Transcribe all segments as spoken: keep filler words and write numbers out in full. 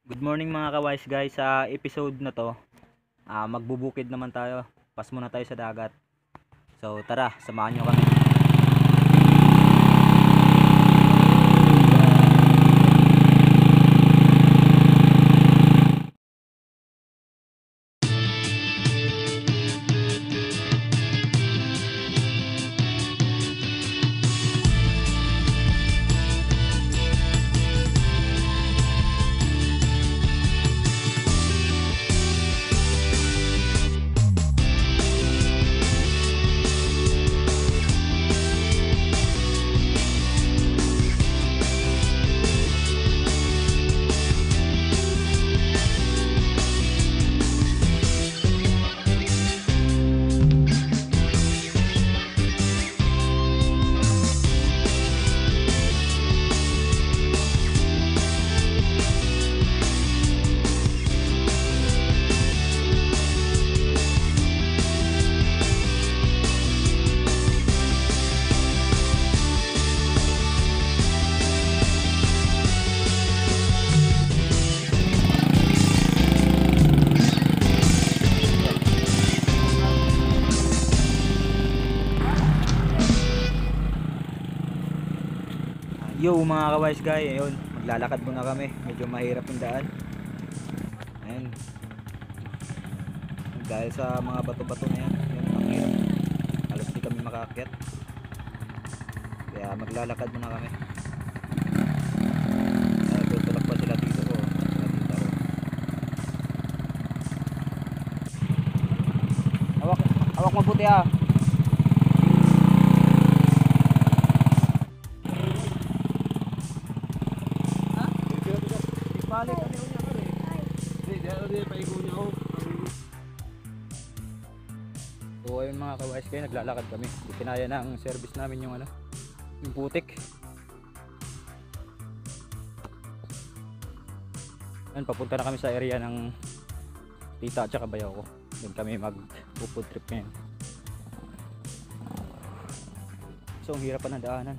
Good morning mga ka-wise guys. Sa episode na to, uh, magbubukid naman tayo. Pas muna tayo sa dagat. So tara, samahan nyo kami. Yo mga ka-wise guys, ayun, maglalakad muna kami. Medyo mahirap yung daan. Ayun. Dahil sa mga bato-bato na yan, yun ang hirap. Halos di kami makaakyat. Kaya maglalakad muna kami. Ay, tutulak pa sila dito ko. Sila dito ko. Hawak, hawak mabuti ah. Balik kami unya kami. Hindi, di paigo niya ako. So ayun mga ka-wise kayo, naglalakad kami. Ikinaya na ang service namin yung ano, yung putik. Ayun, papunta na kami sa area ng tita at saka bayaw ko. Doon kami mag-food trip ngayon. So ang hirap pa ng daanan.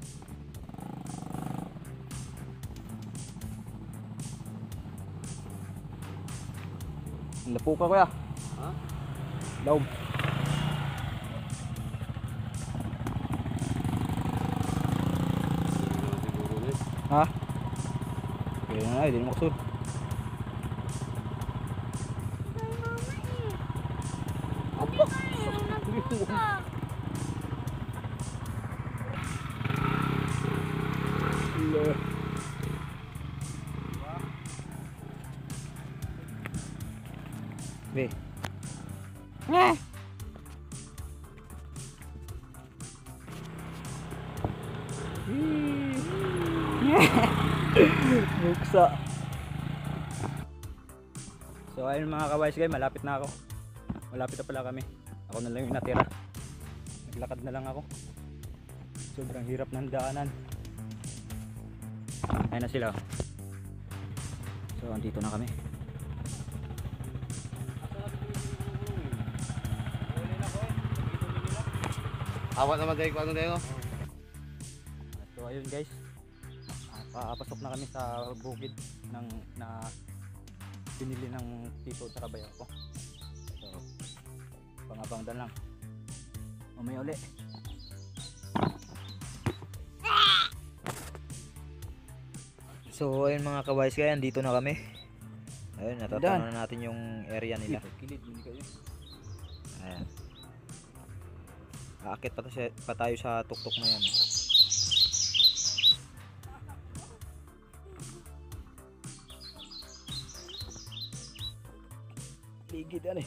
Lapo ka kuya. Ha? Laog. Ha? Kaya na ay, di na makusod. Apa? Be. Eh. Buksa. So ayun mga ka-wise guys, malapit na ako. Malapit na pala kami. Ako na lang yung natira. Naglakad na lang ako. Sobrang hirap ng daanan. Ayun na sila. So andito na kami. Awat naman tayo kung ano tayo. So ayun guys, uh, papasok na kami sa bukid ng na pinili ng tito sa kabayan ko. So pangabang dan lang. Mamaya uli. So ayun mga ka-wise guys, dito na kami. Ayun, natatanaw na natin yung area nila. Ayan. Aakit pa, pa tayo sa tuktok na yan. Ligid yan eh.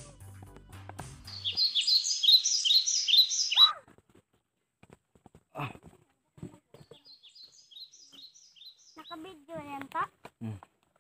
Ah. Naka-video yan pa? Hmm.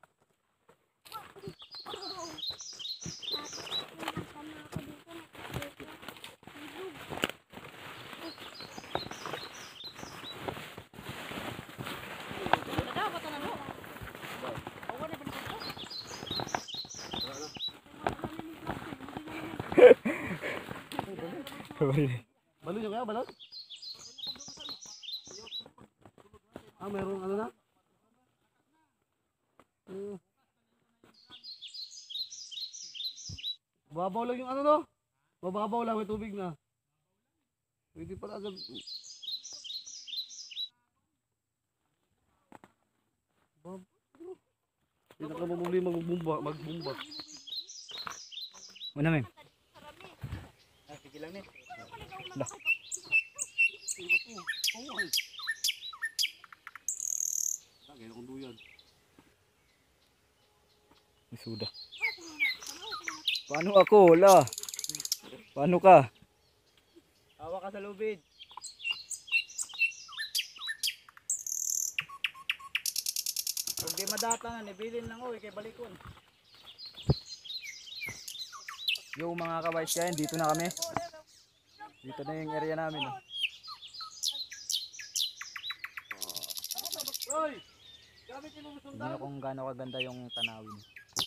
Balon nyo kaya, balon? Ah, mayroong ano na? Uh, Babaw lang yung ano no? Mababaw lang, may tubig na. Pwede pala agad. Babaw. Hindi na ka mamuli magbumba, magbumba. Una men. Ah, sige lang men. Lah. Lagay na kong duyan. Sudah. Paano ako? Wala. Paano ka? Hawa ka sa lubid. Kung di madatangan, ibilin lang o, ikay balikon. Yo mga kabays kayan, dito na kami. Dito na yung area namin. Oh. Hindi na kung gaano kaganda yung tanawin.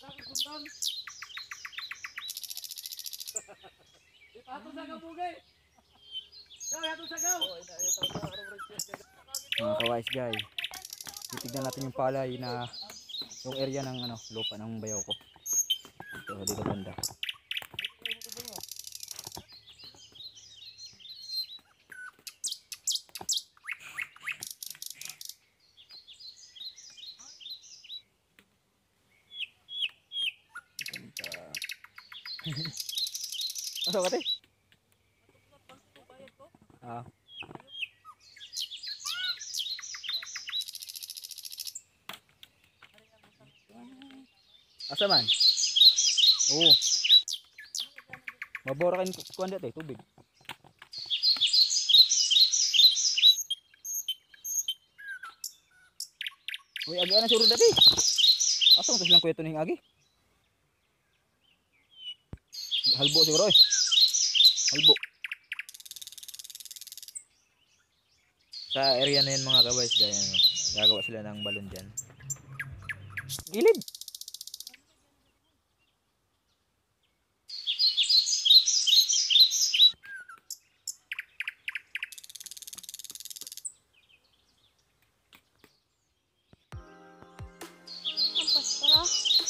Mga kaways guys, titignan natin yung palay na yung area ng ano, lupa ng bayaw ko. Ito dito banda. Ano ka te? Ah. Asa man? Oo. Mabora kayo kuwan dito eh, tubig. Uy, agi na surod dati. Asa mo to silang kweto ning agi? Halbo siguro eh. Halbo. Sa area na yun mga kabays, gaya no, gagawa sila ng balon dyan. Gilid. Tapos para.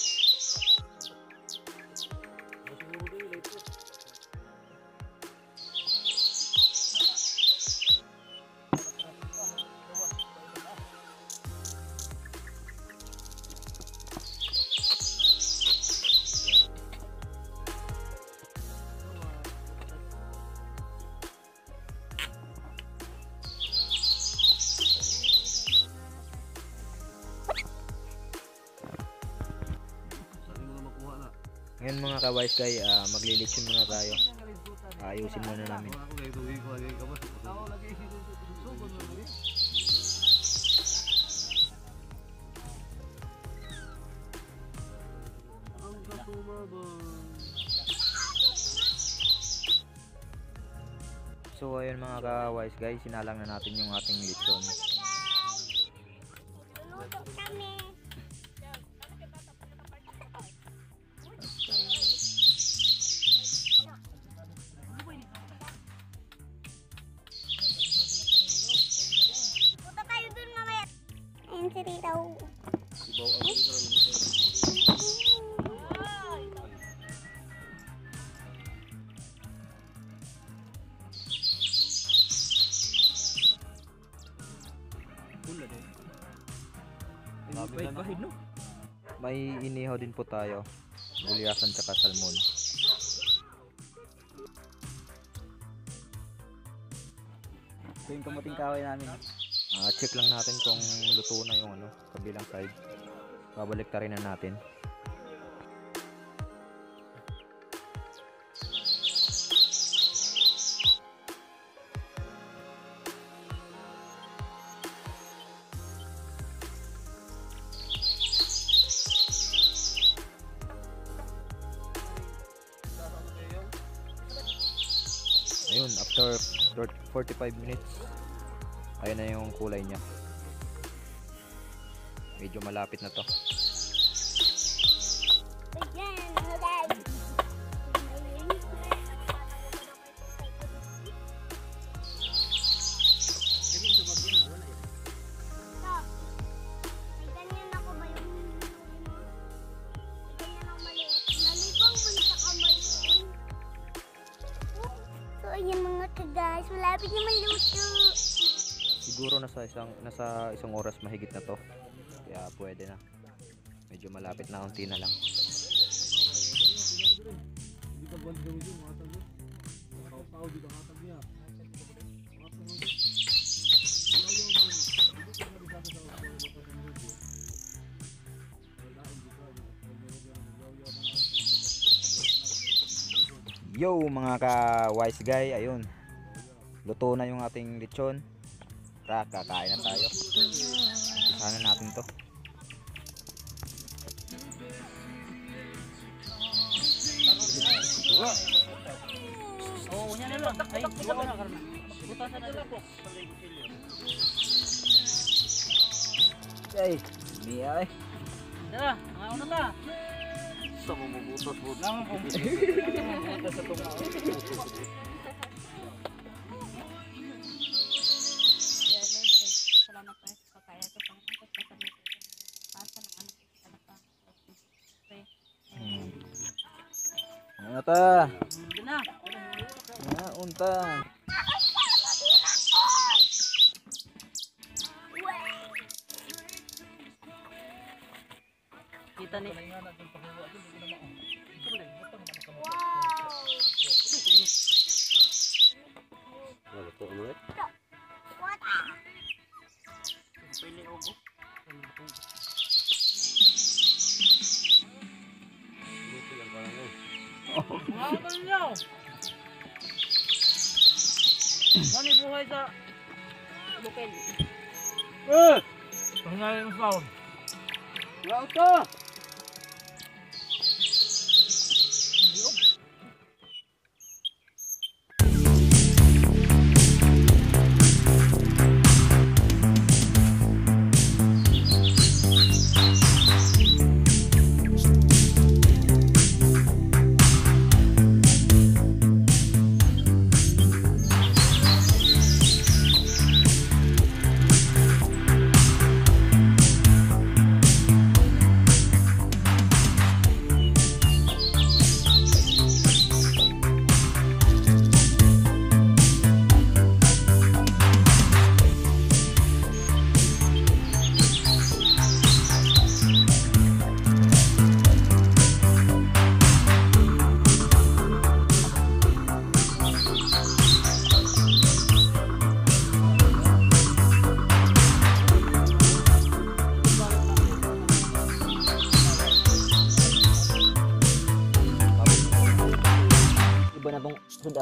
Ngayon mga kabays kay uh, maglilitsyon muna tayo. Ayusin muna namin. So ayun mga kabays guys, sinalang na natin yung ating lechon. Luluto kami. Punta tayo dun mamaya. Ayun si Ritaw. No? May inihaw din po tayo. Golyasan tsaka salmon. Ito yung kamuting kahoy namin. Uh, check lang natin kung luto na yung ano, kabilang side. Babalik ta rin na natin. Ayun, after forty-five minutes, ayun na yung kulay niya. Medyo malapit na to. Ayan, guys. May ganyan ako ba yung ganyan ako maliit? Nalibang mo sa kamay ko. nasa isang nasa isang oras mahigit na to. Kaya pwede na. Medyo malapit na, unti na lang. Yo mga ka-wise guy, ayun. Luto na yung ating lechon. Tara, kakain na tayo. Umpisahan na natin to. Oo, yan na lang. Ay, buka na karna. Butasan na lang po. Ay, miyay. Tara, mga una ta. Sa mabubutas-butas. Lang po. Butas sa tunga. Salamat po sa pagkaya sa pangkakot sa kami. Pasa ng anak ko sa anak ko. Ano ta? Doon na. Na, unta. Kita ni. Wala to ano eh? Pili ugo. Luto lang parang eh. Mga utang niyo. Mani buhay sa bukid. Eh! Pangalan ng flower. Wala to! Iba na tong sudan.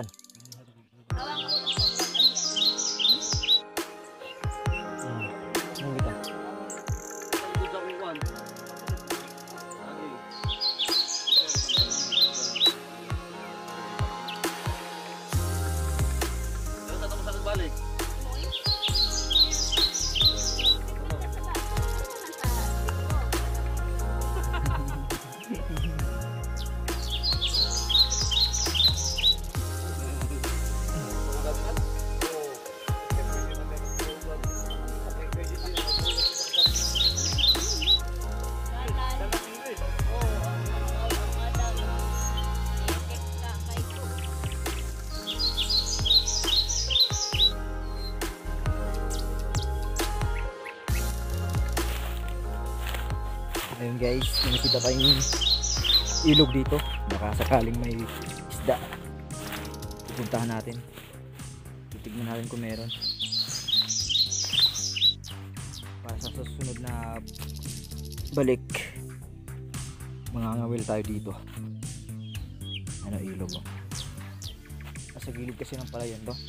Ano kita? Sa uwan. Ano sa tamusan balik? Ayun guys, nakikita tayong ilog dito. Baka sakaling may isda. Pupuntahan natin. Titignan natin kung meron. Para sa susunod na balik, mangangawil tayo dito. Ano, ilog oh. Nasa gilid kasi ng palayan to.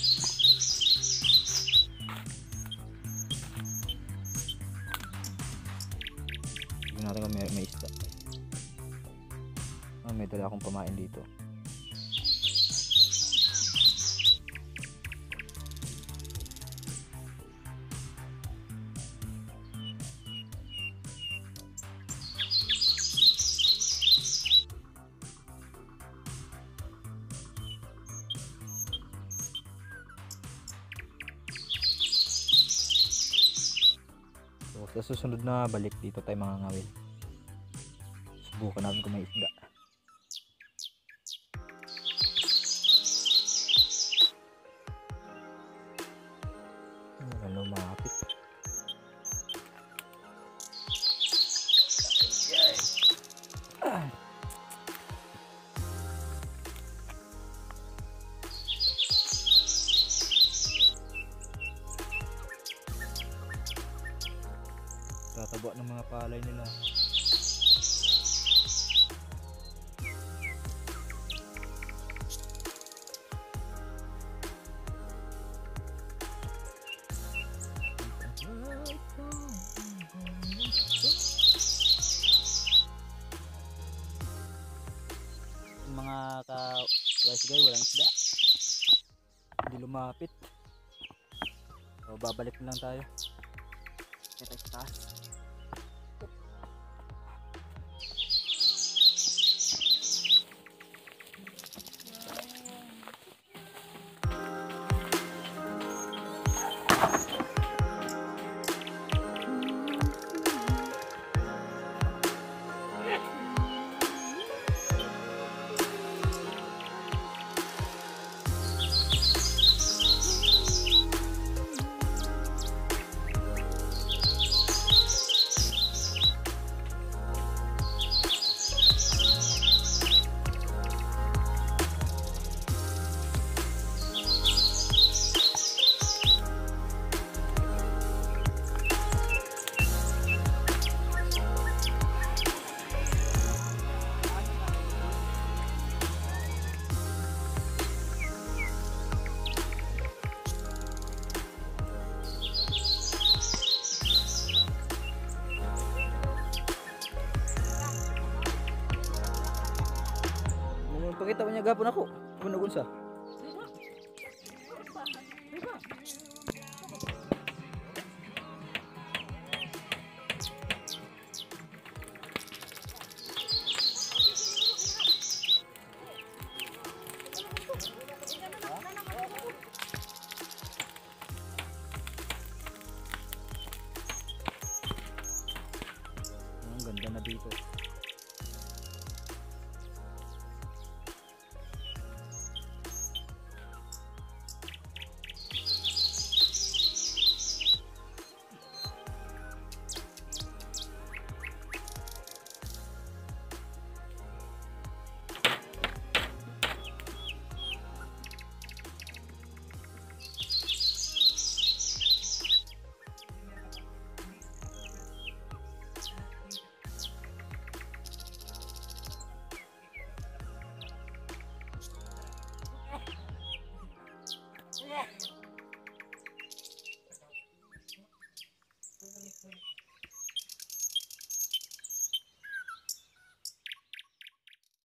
Tignan natin kung may, may isda. Ah, may dala akong pamain dito. So, sa susunod na balik dito tayo mangangawil. Subukan natin kung may isda. Ano, lumapit. palay nila. Yung mga ka-wise guy, walang isda. Hindi lumapit. So, babalik na lang tayo. Kita sa taas. Pakita mo niya gapon ako. Ano gunsa?